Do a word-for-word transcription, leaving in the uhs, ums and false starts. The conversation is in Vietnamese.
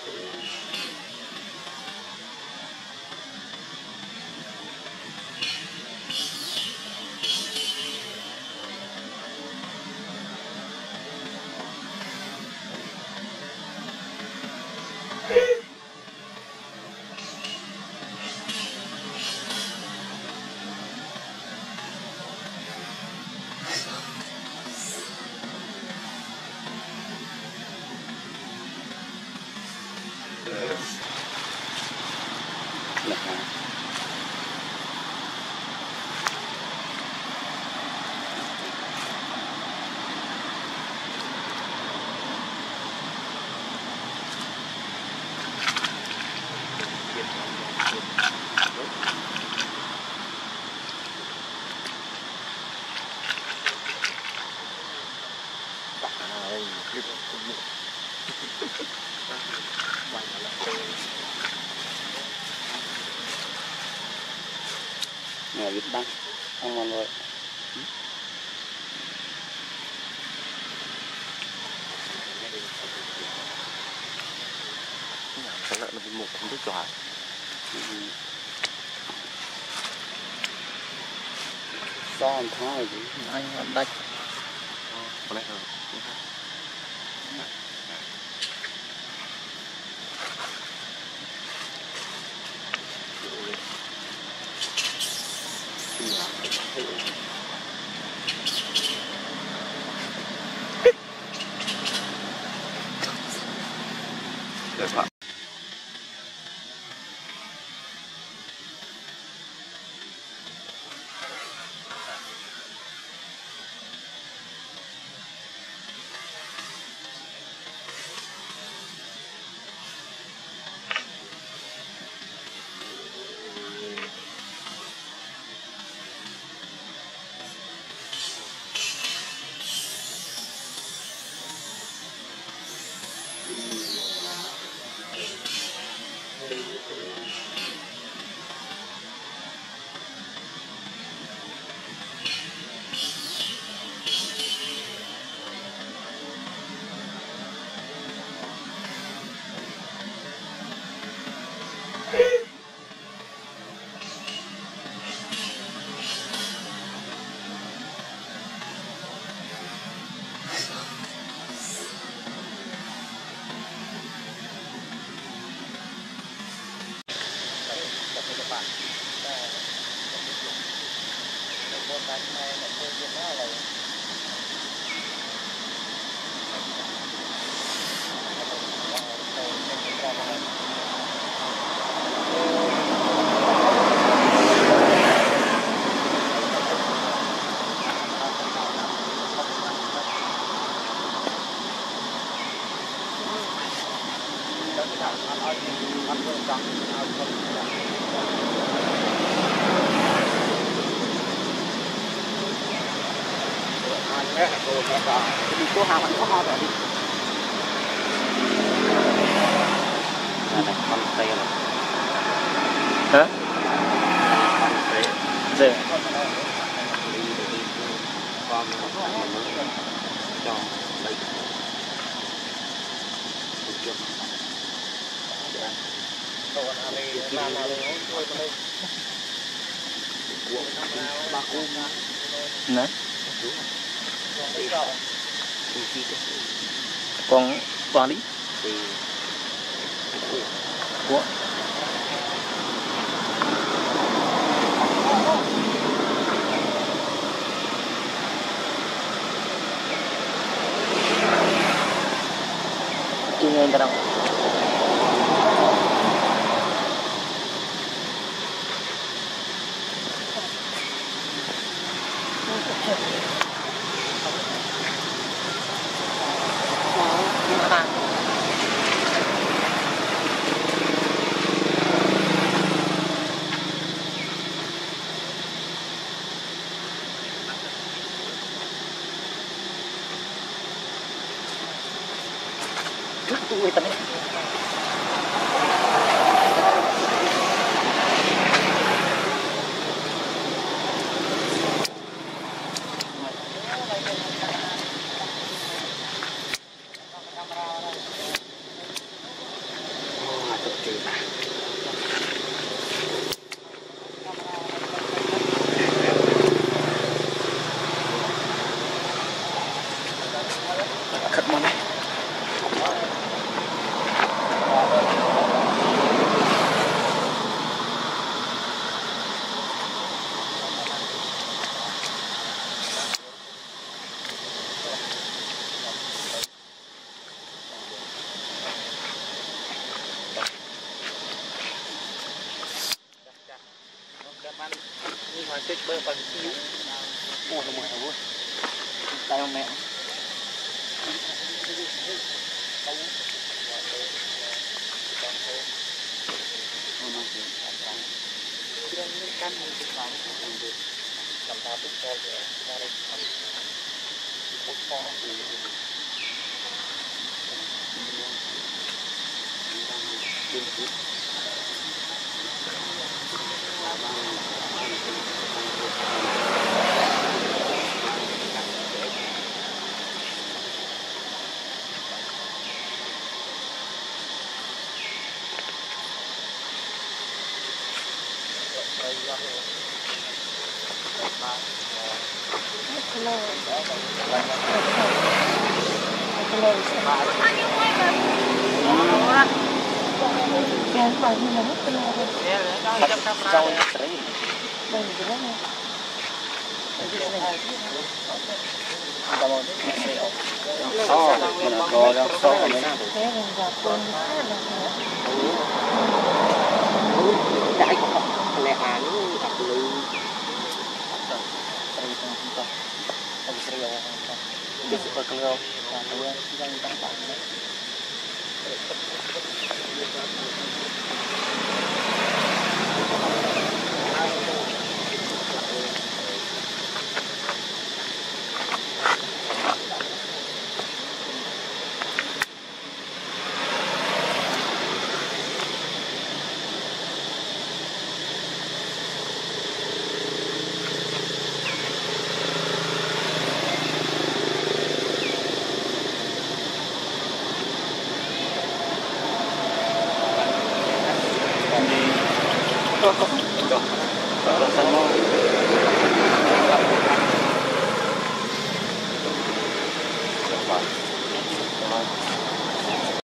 Nè vịt đăng ăn ngon rồi. Cái lợn nó bị mục không thích trò. Sao anh thái gì? Anh ăn đạch. Có lẽ rồi. Được ạ. Đi cô hàng vẫn có ho rồi đi. Này con tê rồi. Hả? Dễ. Con cho lấy. Nè. Con con đi. Của. Chưa nghe đâu. Tụi tao đấy. khất mong ấy nhưng mà chết bơ bằng xíu ủa nó mùi hả vui tay ông mẹ oh mình có đang sâu ở bên nào đại của họ lẹ à nó đặt lư Jody Super keluar nah keluar kita minta apa Đó, đó, đó.